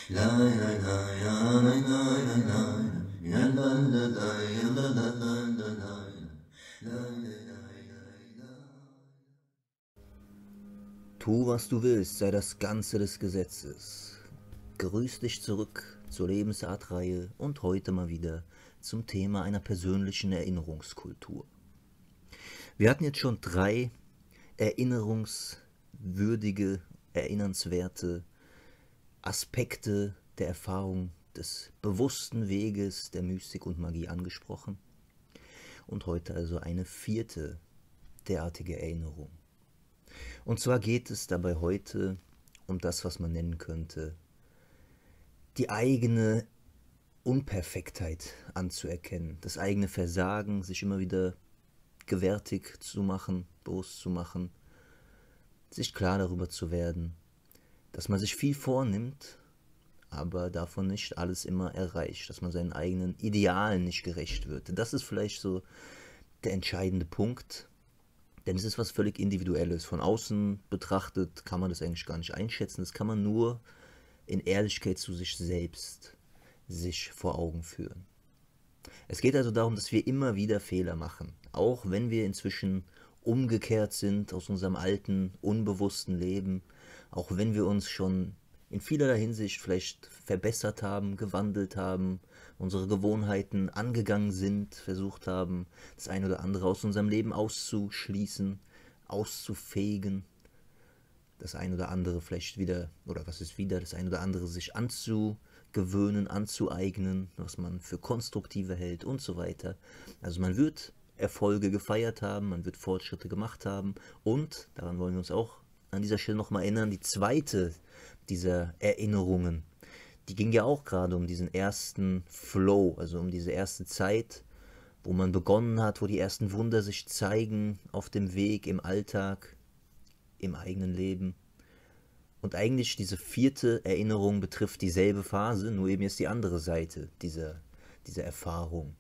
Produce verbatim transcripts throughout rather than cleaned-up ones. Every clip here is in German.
Tu, was du willst, sei das Ganze des Gesetzes. Grüß dich zurück zur Lebensartreihe und heute mal wieder zum Thema einer persönlichen Erinnerungskultur. Wir hatten jetzt schon drei erinnerungswürdige, erinnernswerte Aspekte der Erfahrung des bewussten Weges der Mystik und Magie angesprochen. Und heute also eine vierte derartige Erinnerung. Und zwar geht es dabei heute um das, was man nennen könnte, die eigene Unperfektheit anzuerkennen, das eigene Versagen, sich immer wieder gewärtig zu machen, bewusst zu machen, sich klar darüber zu werden, dass man sich viel vornimmt, aber davon nicht alles immer erreicht, dass man seinen eigenen Idealen nicht gerecht wird. Das ist vielleicht so der entscheidende Punkt, denn es ist was völlig Individuelles. Von außen betrachtet kann man das eigentlich gar nicht einschätzen, das kann man nur in Ehrlichkeit zu sich selbst sich vor Augen führen. Es geht also darum, dass wir immer wieder Fehler machen, auch wenn wir inzwischen umgekehrt sind aus unserem alten, unbewussten Leben, auch wenn wir uns schon in vielerlei Hinsicht vielleicht verbessert haben, gewandelt haben, unsere Gewohnheiten angegangen sind, versucht haben, das eine oder andere aus unserem Leben auszuschließen, auszufegen, das eine oder andere vielleicht wieder, oder was ist wieder, das eine oder andere sich anzugewöhnen, anzueignen, was man für konstruktive hält und so weiter. Also man wird Erfolge gefeiert haben, man wird Fortschritte gemacht haben und, daran wollen wir uns auch an dieser Stelle nochmal erinnern, die zweite dieser Erinnerungen, die ging ja auch gerade um diesen ersten Flow, also um diese erste Zeit, wo man begonnen hat, wo die ersten Wunder sich zeigen auf dem Weg, im Alltag, im eigenen Leben. Und eigentlich diese vierte Erinnerung betrifft dieselbe Phase, nur eben jetzt die andere Seite dieser, dieser Erfahrung.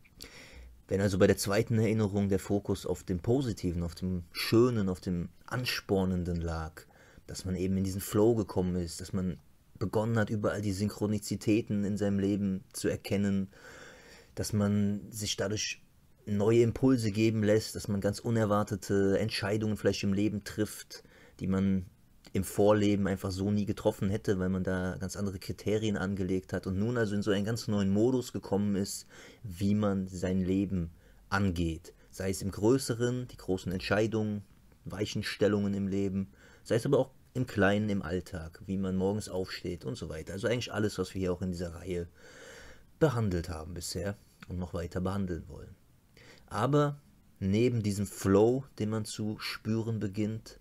Wenn also bei der zweiten Erinnerung der Fokus auf dem Positiven, auf dem Schönen, auf dem Anspornenden lag, dass man eben in diesen Flow gekommen ist, dass man begonnen hat, überall die Synchronizitäten in seinem Leben zu erkennen, dass man sich dadurch neue Impulse geben lässt, dass man ganz unerwartete Entscheidungen vielleicht im Leben trifft, die man im Vorleben einfach so nie getroffen hätte, weil man da ganz andere Kriterien angelegt hat und nun also in so einen ganz neuen Modus gekommen ist, wie man sein Leben angeht. Sei es im Größeren, die großen Entscheidungen, Weichenstellungen im Leben, sei es aber auch im Kleinen, im Alltag, wie man morgens aufsteht und so weiter. Also eigentlich alles, was wir hier auch in dieser Reihe behandelt haben bisher und noch weiter behandeln wollen. Aber neben diesem Flow, den man zu spüren beginnt,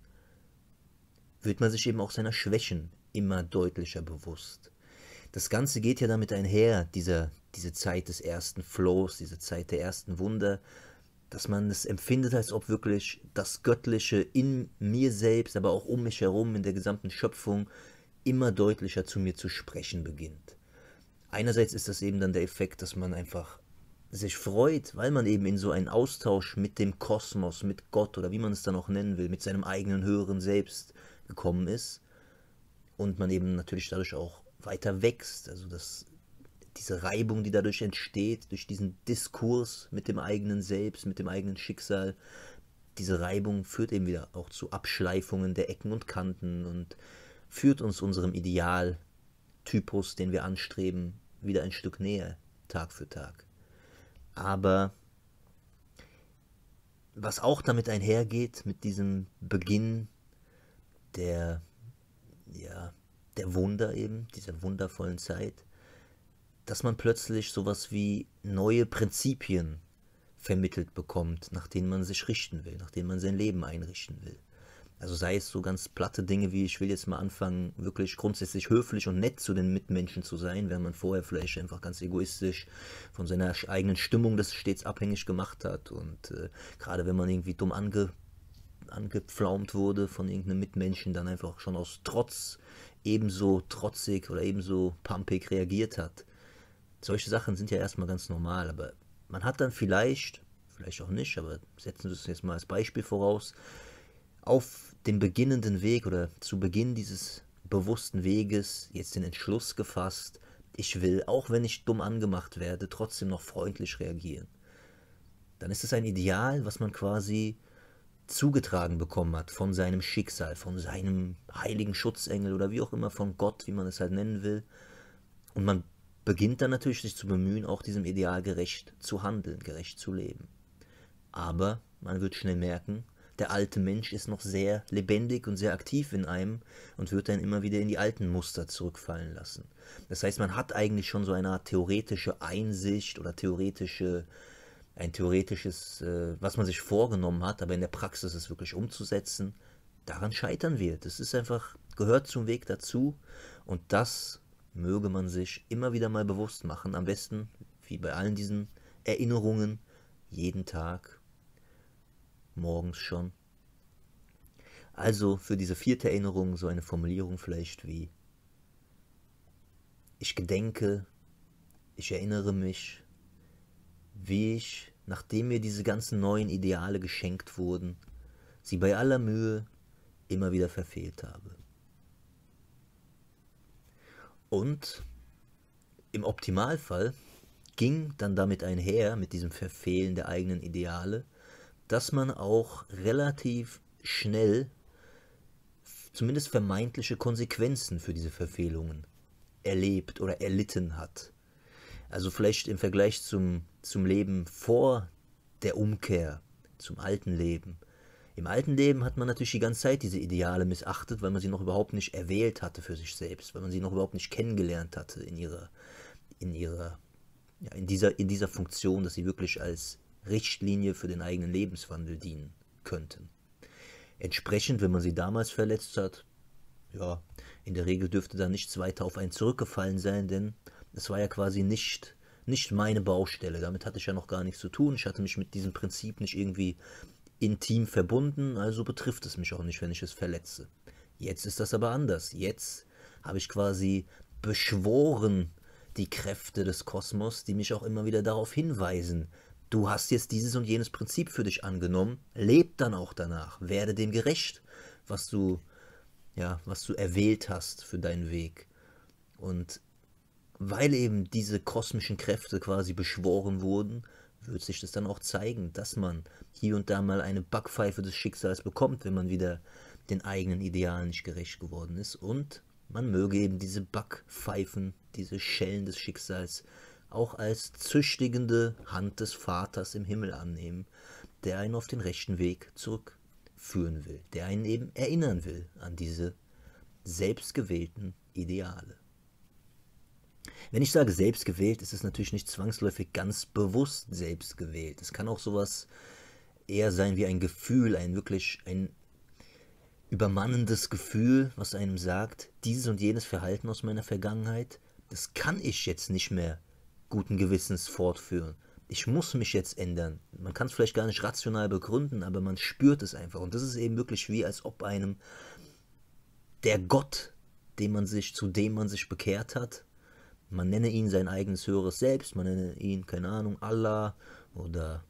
wird man sich eben auch seiner Schwächen immer deutlicher bewusst. Das Ganze geht ja damit einher, dieser, diese Zeit des ersten Flows, diese Zeit der ersten Wunder, dass man es empfindet, als ob wirklich das Göttliche in mir selbst, aber auch um mich herum, in der gesamten Schöpfung, immer deutlicher zu mir zu sprechen beginnt. Einerseits ist das eben dann der Effekt, dass man einfach sich freut, weil man eben in so einen Austausch mit dem Kosmos, mit Gott oder wie man es dann auch nennen will, mit seinem eigenen höheren Selbst gekommen ist und man eben natürlich dadurch auch weiter wächst, also dass diese Reibung, die dadurch entsteht, durch diesen Diskurs mit dem eigenen Selbst, mit dem eigenen Schicksal, diese Reibung führt eben wieder auch zu Abschleifungen der Ecken und Kanten und führt uns unserem Idealtypus, den wir anstreben, wieder ein Stück näher, Tag für Tag. Aber was auch damit einhergeht, mit diesem Beginn der, ja, der Wunder eben, dieser wundervollen Zeit, dass man plötzlich sowas wie neue Prinzipien vermittelt bekommt, nach denen man sich richten will, nach denen man sein Leben einrichten will. Also sei es so ganz platte Dinge wie, ich will jetzt mal anfangen, wirklich grundsätzlich höflich und nett zu den Mitmenschen zu sein, während man vorher vielleicht einfach ganz egoistisch von seiner eigenen Stimmung das stets abhängig gemacht hat. Und äh, gerade wenn man irgendwie dumm ange, angepflaumt wurde von irgendeinem Mitmenschen, dann einfach schon aus Trotz ebenso trotzig oder ebenso pumpig reagiert hat. Solche Sachen sind ja erstmal ganz normal, aber man hat dann vielleicht, vielleicht auch nicht, aber setzen wir es jetzt mal als Beispiel voraus, auf dem beginnenden Weg oder zu Beginn dieses bewussten Weges jetzt den Entschluss gefasst, ich will, auch wenn ich dumm angemacht werde, trotzdem noch freundlich reagieren. Dann ist es ein Ideal, was man quasi zugetragen bekommen hat von seinem Schicksal, von seinem heiligen Schutzengel oder wie auch immer, von Gott, wie man es halt nennen will. Und man beginnt dann natürlich sich zu bemühen, auch diesem Ideal gerecht zu handeln, gerecht zu leben. Aber man wird schnell merken, der alte Mensch ist noch sehr lebendig und sehr aktiv in einem und wird dann immer wieder in die alten Muster zurückfallen lassen. Das heißt, man hat eigentlich schon so eine Art theoretische Einsicht oder theoretische, ein theoretisches, äh, was man sich vorgenommen hat, aber in der Praxis es wirklich umzusetzen, daran scheitern wir. Das ist einfach, gehört zum Weg dazu und das möge man sich immer wieder mal bewusst machen. Am besten, wie bei allen diesen Erinnerungen, jeden Tag, morgens schon. Also für diese vierte Erinnerung so eine Formulierung vielleicht wie: Ich gedenke, ich erinnere mich, wie ich, nachdem mir diese ganzen neuen Ideale geschenkt wurden, sie bei aller Mühe immer wieder verfehlt habe. Und im Optimalfall ging dann damit einher, mit diesem Verfehlen der eigenen Ideale, dass man auch relativ schnell zumindest vermeintliche Konsequenzen für diese Verfehlungen erlebt oder erlitten hat. Also vielleicht im Vergleich zum, zum Leben vor der Umkehr, zum alten Leben. Im alten Leben hat man natürlich die ganze Zeit diese Ideale missachtet, weil man sie noch überhaupt nicht erwählt hatte für sich selbst, weil man sie noch überhaupt nicht kennengelernt hatte in ihrer, in ihrer, ja, in dieser, in dieser Funktion, dass sie wirklich als Richtlinie für den eigenen Lebenswandel dienen könnten. Entsprechend, wenn man sie damals verletzt hat, ja, in der Regel dürfte da nichts weiter auf einen zurückgefallen sein, denn es war ja quasi nicht, nicht meine Baustelle. Damit hatte ich ja noch gar nichts zu tun. Ich hatte mich mit diesem Prinzip nicht irgendwie intim verbunden, also betrifft es mich auch nicht, wenn ich es verletze. Jetzt ist das aber anders. Jetzt habe ich quasi beschworen die Kräfte des Kosmos, die mich auch immer wieder darauf hinweisen: Du hast jetzt dieses und jenes Prinzip für dich angenommen, leb dann auch danach, werde dem gerecht, was du, ja, was du erwählt hast für deinen Weg. Und weil eben diese kosmischen Kräfte quasi beschworen wurden, wird sich das dann auch zeigen, dass man hier und da mal eine Backpfeife des Schicksals bekommt, wenn man wieder den eigenen Idealen nicht gerecht geworden ist. Und man möge eben diese Backpfeifen, diese Schellen des Schicksals auch als züchtigende Hand des Vaters im Himmel annehmen, der einen auf den rechten Weg zurückführen will, der einen eben erinnern will an diese selbstgewählten Ideale. Wenn ich sage selbstgewählt, ist es natürlich nicht zwangsläufig ganz bewusst selbstgewählt. Es kann auch sowas eher sein wie ein Gefühl, ein wirklich ein übermannendes Gefühl, was einem sagt, dieses und jenes Verhalten aus meiner Vergangenheit, das kann ich jetzt nicht mehr guten Gewissens fortführen. Ich muss mich jetzt ändern. Man kann es vielleicht gar nicht rational begründen, aber man spürt es einfach. Und das ist eben wirklich wie, als ob einem der Gott, dem man sich, zu dem man sich bekehrt hat, man nenne ihn sein eigenes höheres Selbst, man nenne ihn, keine Ahnung, Allah oder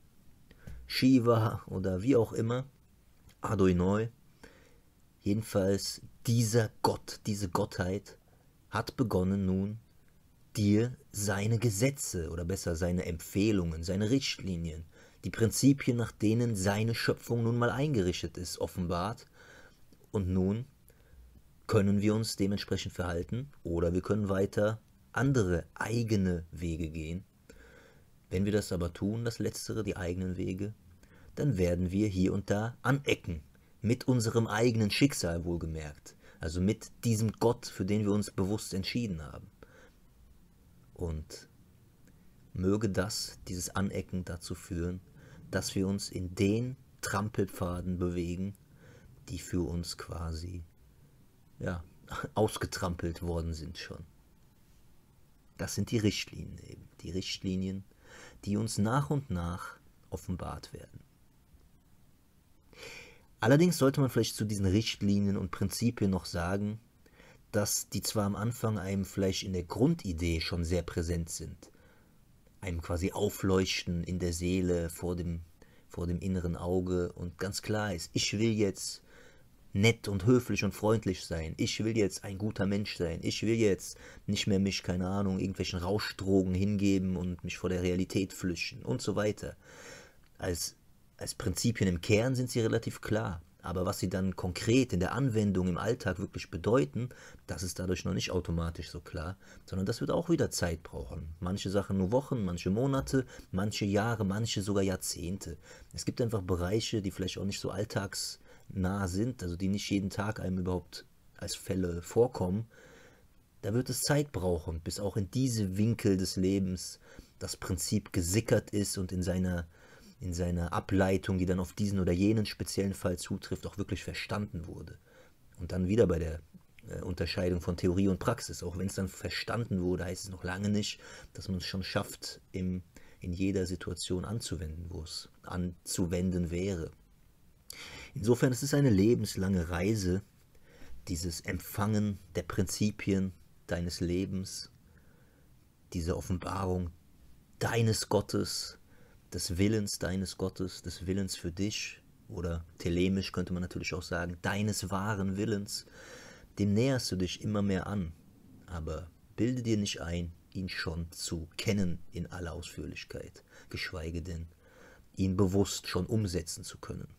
Shiva oder wie auch immer, Adonai. Jedenfalls dieser Gott, diese Gottheit hat begonnen nun, dir seine Gesetze oder besser seine Empfehlungen, seine Richtlinien, die Prinzipien, nach denen seine Schöpfung nun mal eingerichtet ist, offenbart. Und nun können wir uns dementsprechend verhalten oder wir können weiter andere eigene Wege gehen. Wenn wir das aber tun, das Letztere, die eigenen Wege, dann werden wir hier und da anecken, mit unserem eigenen Schicksal wohlgemerkt, also mit diesem Gott, für den wir uns bewusst entschieden haben. Und möge das, dieses Anecken dazu führen, dass wir uns in den Trampelpfaden bewegen, die für uns quasi, ja, ausgetrampelt worden sind schon. Das sind die Richtlinien eben, die Richtlinien, die uns nach und nach offenbart werden. Allerdings sollte man vielleicht zu diesen Richtlinien und Prinzipien noch sagen, dass die zwar am Anfang einem vielleicht in der Grundidee schon sehr präsent sind, einem quasi aufleuchten in der Seele, vor dem, vor dem inneren Auge und ganz klar ist, ich will jetzt nett und höflich und freundlich sein. Ich will jetzt ein guter Mensch sein. Ich will jetzt nicht mehr mich, keine Ahnung, irgendwelchen Rauschdrogen hingeben und mich vor der Realität flüchten und so weiter. Als, als Prinzipien im Kern sind sie relativ klar. Aber was sie dann konkret in der Anwendung im Alltag wirklich bedeuten, das ist dadurch noch nicht automatisch so klar, sondern das wird auch wieder Zeit brauchen. Manche Sachen nur Wochen, manche Monate, manche Jahre, manche sogar Jahrzehnte. Es gibt einfach Bereiche, die vielleicht auch nicht so alltagsnah sind, also die nicht jeden Tag einem überhaupt als Fälle vorkommen. Da wird es Zeit brauchen, bis auch in diese Winkel des Lebens das Prinzip gesickert ist und in seiner in seiner Ableitung, die dann auf diesen oder jenen speziellen Fall zutrifft, auch wirklich verstanden wurde. Und dann wieder bei der äh, Unterscheidung von Theorie und Praxis. Auch wenn es dann verstanden wurde, heißt es noch lange nicht, dass man es schon schafft, im, in jeder Situation anzuwenden, wo es anzuwenden wäre. Insofern ist es eine lebenslange Reise, dieses Empfangen der Prinzipien deines Lebens, diese Offenbarung deines Gottes, des Willens deines Gottes, des Willens für dich, oder telemisch könnte man natürlich auch sagen, deines wahren Willens, dem näherst du dich immer mehr an. Aber bilde dir nicht ein, ihn schon zu kennen in aller Ausführlichkeit, geschweige denn, ihn bewusst schon umsetzen zu können.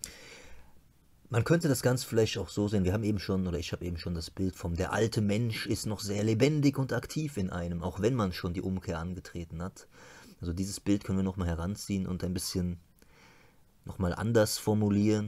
Man könnte das Ganze vielleicht auch so sehen, wir haben eben schon, oder ich habe eben schon das Bild vom, der alte Mensch ist noch sehr lebendig und aktiv in einem, auch wenn man schon die Umkehr angetreten hat. Also dieses Bild können wir nochmal heranziehen und ein bisschen nochmal anders formulieren.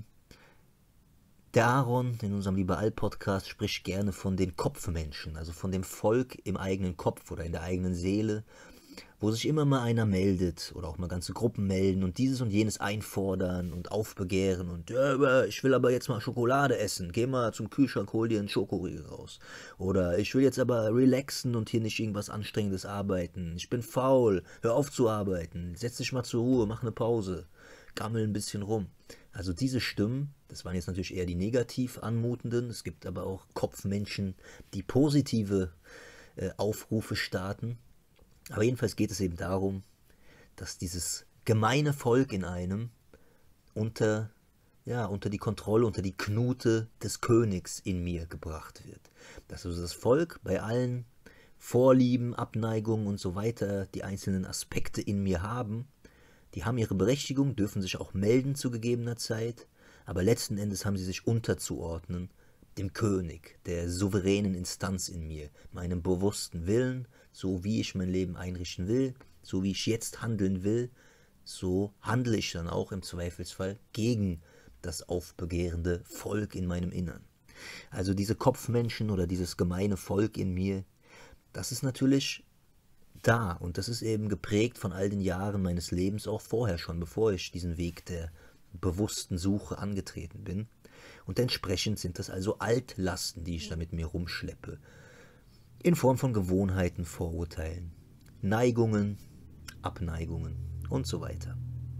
Der Aaron in unserem Liberal-Podcast spricht gerne von den Kopfmenschen, also von dem Volk im eigenen Kopf oder in der eigenen Seele, wo sich immer mal einer meldet oder auch mal ganze Gruppen melden und dieses und jenes einfordern und aufbegehren und ja, ich will aber jetzt mal Schokolade essen, geh mal zum Kühlschrank, hol dir einen Schokoriegel raus. Oder ich will jetzt aber relaxen und hier nicht irgendwas Anstrengendes arbeiten, ich bin faul, hör auf zu arbeiten, setz dich mal zur Ruhe, mach eine Pause, gammel ein bisschen rum. Also diese Stimmen, das waren jetzt natürlich eher die negativ anmutenden, es gibt aber auch Kopfmenschen, die positive äh, Aufrufe starten. Aber jedenfalls geht es eben darum, dass dieses gemeine Volk in einem unter, ja, unter die Kontrolle, unter die Knute des Königs in mir gebracht wird. Dass also das Volk bei allen Vorlieben, Abneigungen und so weiter die einzelnen Aspekte in mir haben, die haben ihre Berechtigung, dürfen sich auch melden zu gegebener Zeit, aber letzten Endes haben sie sich unterzuordnen dem König, der souveränen Instanz in mir, meinem bewussten Willen, so wie ich mein Leben einrichten will, so wie ich jetzt handeln will, so handle ich dann auch im Zweifelsfall gegen das aufbegehrende Volk in meinem Innern. Also diese Kopfmenschen oder dieses gemeine Volk in mir, das ist natürlich da und das ist eben geprägt von all den Jahren meines Lebens, auch vorher schon, bevor ich diesen Weg der bewussten Suche angetreten bin. Und entsprechend sind das also Altlasten, die ich da mit mir rumschleppe. In Form von Gewohnheiten, Vorurteilen, Neigungen, Abneigungen und so weiter.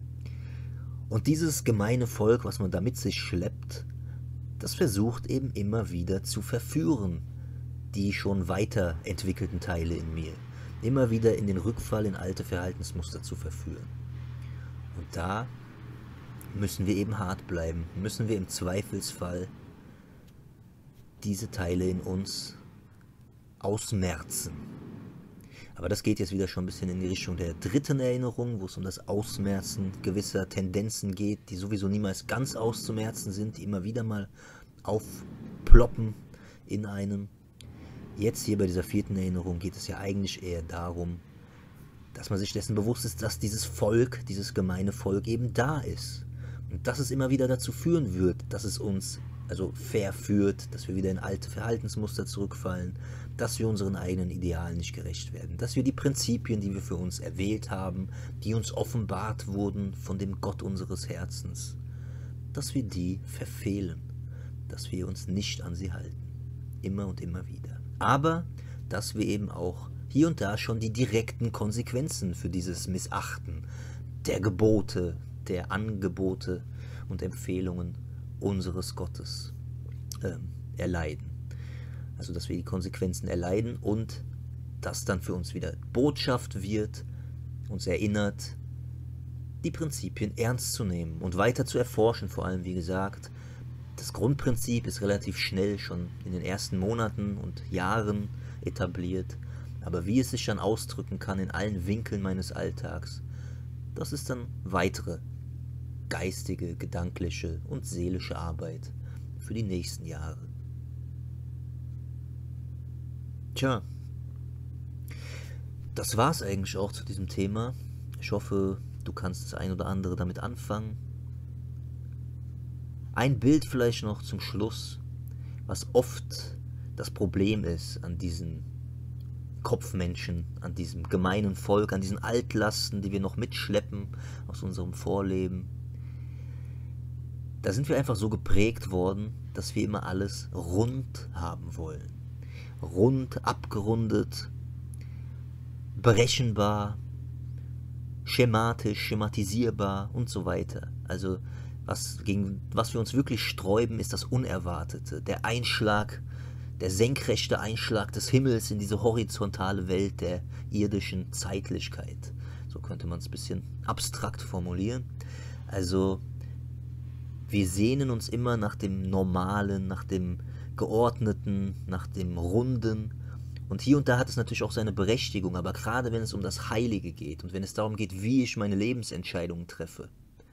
Und dieses gemeine Volk, was man da mit sich schleppt, das versucht eben immer wieder zu verführen, die schon weiterentwickelten Teile in mir. Immer wieder in den Rückfall in alte Verhaltensmuster zu verführen. Und da müssen wir eben hart bleiben, müssen wir im Zweifelsfall diese Teile in uns ausmerzen. Aber das geht jetzt wieder schon ein bisschen in die Richtung der dritten Erinnerung, wo es um das Ausmerzen gewisser Tendenzen geht, die sowieso niemals ganz auszumerzen sind, die immer wieder mal aufploppen in einem. Jetzt hier bei dieser vierten Erinnerung geht es ja eigentlich eher darum, dass man sich dessen bewusst ist, dass dieses Volk, dieses gemeine Volk eben da ist. Und dass es immer wieder dazu führen wird, dass es uns also verführt, dass wir wieder in alte Verhaltensmuster zurückfallen, dass wir unseren eigenen Idealen nicht gerecht werden, dass wir die Prinzipien, die wir für uns erwählt haben, die uns offenbart wurden von dem Gott unseres Herzens, dass wir die verfehlen, dass wir uns nicht an sie halten, immer und immer wieder. Aber dass wir eben auch hier und da schon die direkten Konsequenzen für dieses Missachten der Gebote, der Angebote und Empfehlungen unseres Gottes äh, erleiden. Also dass wir die Konsequenzen erleiden und das dann für uns wieder Botschaft wird, uns erinnert, die Prinzipien ernst zu nehmen und weiter zu erforschen, vor allem wie gesagt, Das Grundprinzip ist relativ schnell schon in den ersten Monaten und Jahren etabliert, aber wie es sich dann ausdrücken kann in allen Winkeln meines Alltags, das ist dann weitere geistige, gedankliche und seelische Arbeit für die nächsten Jahre. Tja, das war's eigentlich auch zu diesem Thema. Ich hoffe, du kannst das ein oder andere damit anfangen. Ein Bild vielleicht noch zum Schluss, was oft das Problem ist an diesen Kopfmenschen, an diesem gemeinen Volk, an diesen Altlasten, die wir noch mitschleppen aus unserem Vorleben. Da sind wir einfach so geprägt worden, dass wir immer alles rund haben wollen. Rund, abgerundet, berechenbar, schematisch, schematisierbar und so weiter. Also was, gegen was wir uns wirklich sträuben, ist das Unerwartete, der Einschlag, der senkrechte Einschlag des Himmels in diese horizontale Welt der irdischen Zeitlichkeit. So könnte man es ein bisschen abstrakt formulieren. Also wir sehnen uns immer nach dem Normalen, nach dem Geordneten, nach dem Runden. Und hier und da hat es natürlich auch seine Berechtigung, aber gerade wenn es um das Heilige geht und wenn es darum geht, wie ich meine Lebensentscheidungen treffe,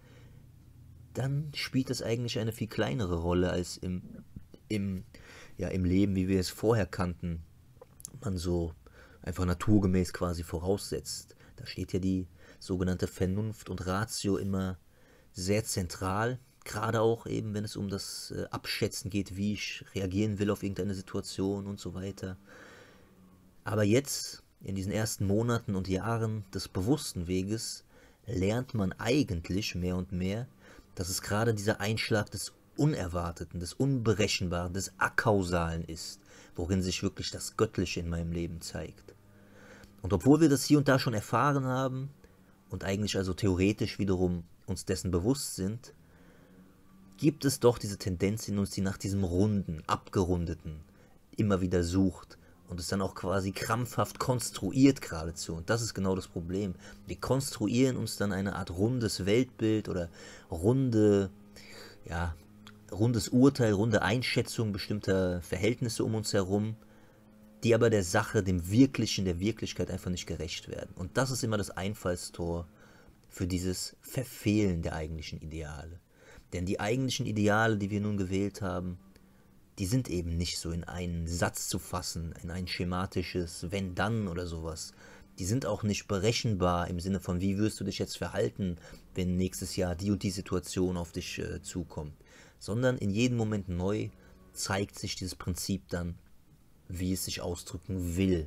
dann spielt es eigentlich eine viel kleinere Rolle als im, im, ja, im Leben, wie wir es vorher kannten, man so einfach naturgemäß quasi voraussetzt. Da steht ja die sogenannte Vernunft und Ratio immer sehr zentral, gerade auch eben, wenn es um das äh, Abschätzen geht, wie ich reagieren will auf irgendeine Situation und so weiter. Aber jetzt, in diesen ersten Monaten und Jahren des bewussten Weges, lernt man eigentlich mehr und mehr, dass es gerade dieser Einschlag des Unerwarteten, des Unberechenbaren, des Akausalen ist, worin sich wirklich das Göttliche in meinem Leben zeigt. Und obwohl wir das hier und da schon erfahren haben und eigentlich also theoretisch wiederum uns dessen bewusst sind, gibt es doch diese Tendenz in uns, die nach diesem Runden, Abgerundeten immer wieder sucht und es dann auch quasi krampfhaft konstruiert geradezu. Und das ist genau das Problem. Wir konstruieren uns dann eine Art rundes Weltbild oder runde, ja, rundes Urteil, runde Einschätzung bestimmter Verhältnisse um uns herum, die aber der Sache, dem Wirklichen, der Wirklichkeit einfach nicht gerecht werden. Und das ist immer das Einfallstor für dieses Verfehlen der eigentlichen Ideale. Denn die eigentlichen Ideale, die wir nun gewählt haben, die sind eben nicht so in einen Satz zu fassen, in ein schematisches Wenn-Dann oder sowas. Die sind auch nicht berechenbar im Sinne von, wie wirst du dich jetzt verhalten, wenn nächstes Jahr die und die Situation auf dich äh, zukommt. Sondern in jedem Moment neu zeigt sich dieses Prinzip dann, wie es sich ausdrücken will.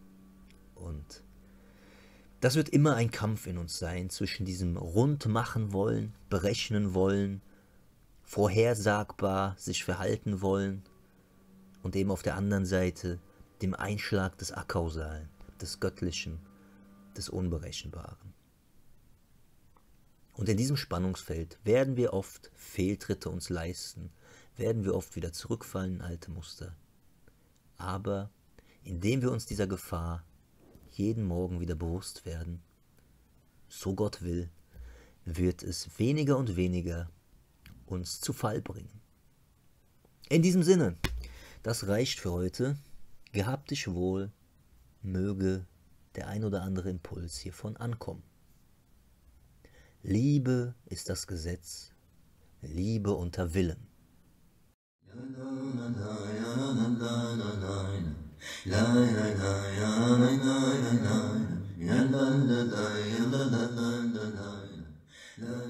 Und das wird immer ein Kampf in uns sein, zwischen diesem rund machen wollen, berechnen wollen, vorhersagbar sich verhalten wollen und eben auf der anderen Seite dem Einschlag des Akausalen, des Göttlichen, des Unberechenbaren. Und in diesem Spannungsfeld werden wir oft Fehltritte uns leisten, werden wir oft wieder zurückfallen in alte Muster. Aber indem wir uns dieser Gefahr jeden Morgen wieder bewusst werden, so Gott will, wird es weniger und weniger uns zu Fall bringen. In diesem Sinne, das reicht für heute. Gehabt dich wohl, möge der ein oder andere Impuls hiervon ankommen. Liebe ist das Gesetz, Liebe unter Willen. La